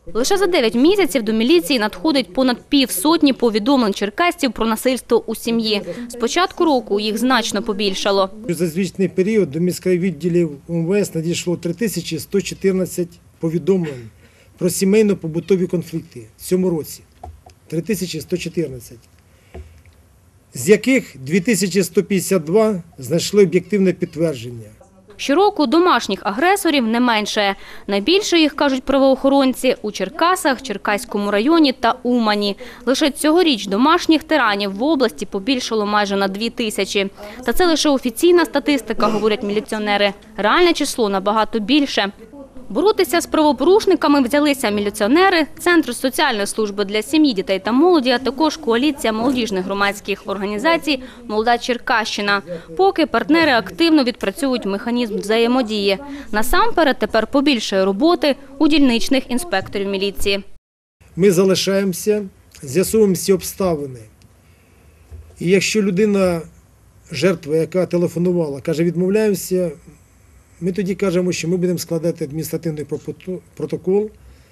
Лише за 9 місяців до міліції надходить понад півсотні повідомлень черкасців про насильство у сім'ї. З початку року їх значно побільшало. За звітний період до міськрайвідділів УМВС надійшло 3114 повідомлень про сімейно-побутові конфлікти в цьому році. 3114. З яких 2152 знайшли об'єктивне підтвердження. Щороку домашніх агресорів не менше. Найбільше їх, кажуть правоохоронці, у Черкасах, Черкаському районі та Умані. Лише цьогоріч домашніх тиранів в області побільшало майже на 2000. Та це лише офіційна статистика, говорять міліціонери. Реальне число набагато більше. Боротися з правопорушниками взялися міліціонери, Центр соціальної служби для сім'ї, дітей та молоді, а також коаліція молодіжних громадських організацій «Молода Черкащина». Поки партнери активно відпрацьовують механізм взаємодії. Насамперед тепер побільшає роботи у дільничних інспекторів міліції. Ми залишаємося, з'ясовуємо всі обставини. І якщо людина, жертва, яка телефонувала, каже, відмовляємося, ми тоді кажемо, що ми будемо складати адміністративний протокол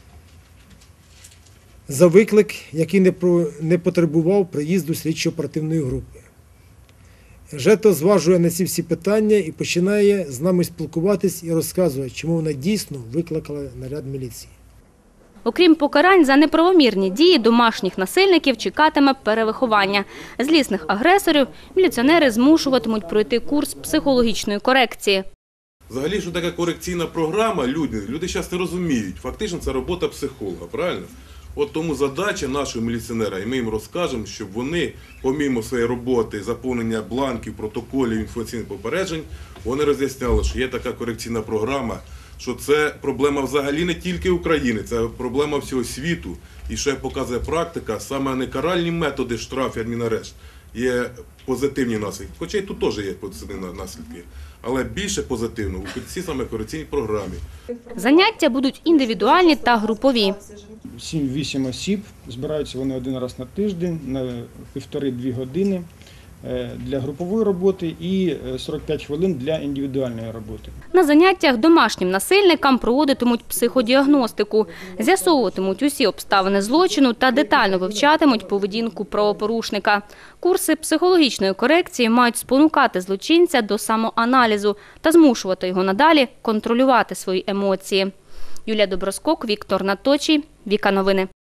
за виклик, який не потребував приїзду слідчо-оперативної групи. Жертва зважує на ці всі питання і починає з нами спілкуватись і розказує, чому вона дійсно викликала наряд міліції. Окрім покарань за неправомірні дії домашніх насильників чекатиме перевиховання. Злісних агресорів міліціонери змушуватимуть пройти курс психологічної корекції. Взагалі, що така корекційна програма, люди зараз не розуміють. Фактично, це робота психолога, правильно? От тому задача нашого міліціонера, і ми їм розкажемо, щоб вони, помімо своєї роботи, заповнення бланків, протоколів, інформаційних попереджень, вони роз'ясняли, що є така корекційна програма, що це проблема взагалі не тільки України, це проблема всього світу. І що показує практика, саме не каральні методи, штраф і адмінарешт, є позитивні наслідки. Хоча і тут теж є позитивні наслідки. Але більше позитивно у цій саме корекційній програмі. Заняття будуть індивідуальні та групові. 7-8 осіб, збираються вони один раз на тиждень, на 1,5-2 години для групової роботи і 45 хвилин для індивідуальної роботи. На заняттях домашнім насильникам проводитимуть психодіагностику, з'ясовуватимуть усі обставини злочину та детально вивчатимуть поведінку правопорушника. Курси психологічної корекції мають спонукати злочинця до самоаналізу та змушувати його надалі контролювати свої емоції. Юлія Доброскок, Віктор Наточій, Віка Новини.